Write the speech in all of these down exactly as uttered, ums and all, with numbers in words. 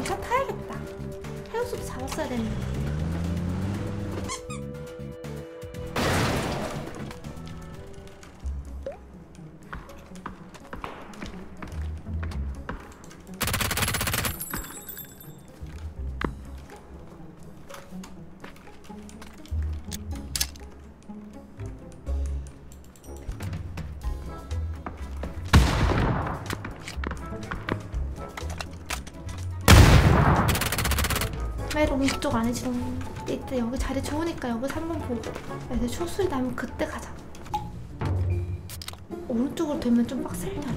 다음 차 타야겠다. 해우소도 잡았어야 되는데. 왜 오른쪽 아니지? 이때 여기 자리 좋으니까 여기서 한번 보고 이제 총소리 나면 그때 가자. 오른쪽으로 되면 좀 빡셀려나?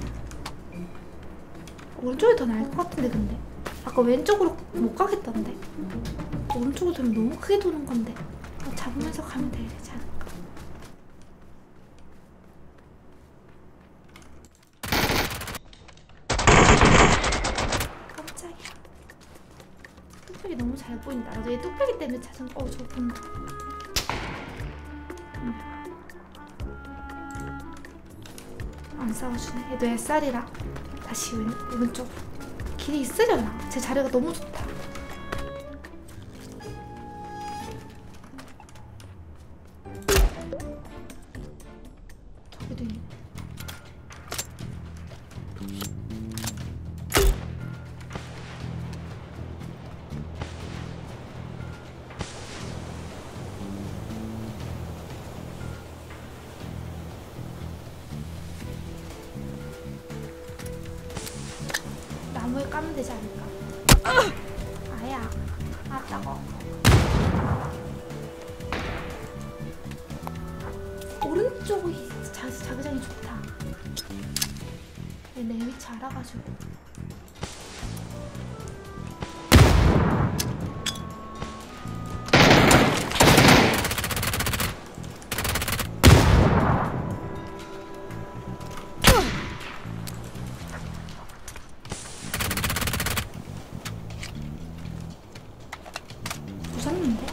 오른쪽이 더 나을 것 같은데 근데 아까 왼쪽으로 못 가겠던데. 오른쪽으로 되면 너무 크게 도는 건데 잡으면서 가면 되지 않을까? 깜짝이야. 뚝배기 너무 잘 보인다. 나도 얘 뚝배기 때문에 자전 어 저거 본다. 음. 안 싸워주네. 얘도 햇살이라 다시 왼, 오른쪽 길이 있으려나? 제 자리가 너무 좋다. 저기도 있네. 나무에 까면 되지 않을까? 아야, 아 따가워. 오른쪽이 자, 자기장이 좋다. 내 위치 알아가지고. 무섭는데?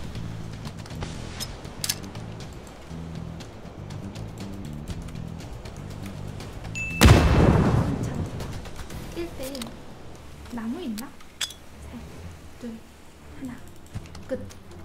일 대 일. 나무 있나? 셋, 둘, 하나. 끝.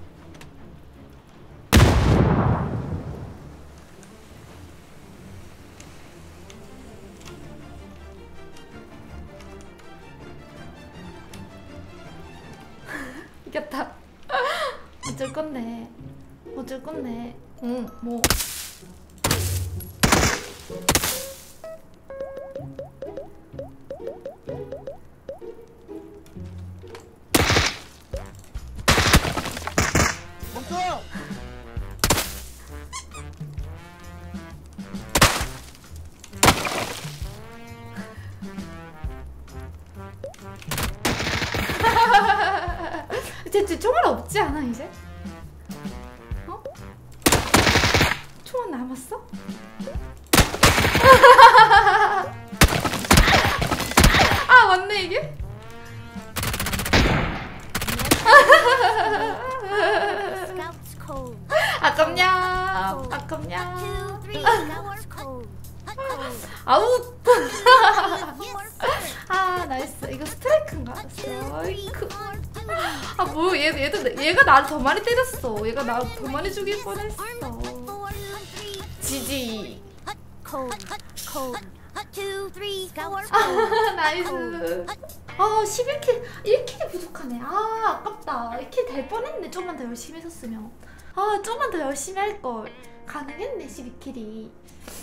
이겼다. 어쩔 건데? 어쩔 건데? 응, 뭐. 멈춰! 쟤, 쟤 총알 없지 않아 이제? 어? 총알 남았어? 아 맞네 이게? 아깝냐? 아깝냐? 아웃! 아 나이스. 이거 스트라이크인가? 스트라이크. 아 뭐 얘 얘도 얘가 나를 더 많이 때렸어. 얘가 나 더 많이 죽일 뻔했어. 지지. 아 나이스. 아 십일 킬 일 킬이 부족하네. 아 아깝다. 일 킬 될 뻔했네. 좀만 더 열심히 했었으면. 아 좀만 더 열심히 할걸. 가능했네 십이 킬이.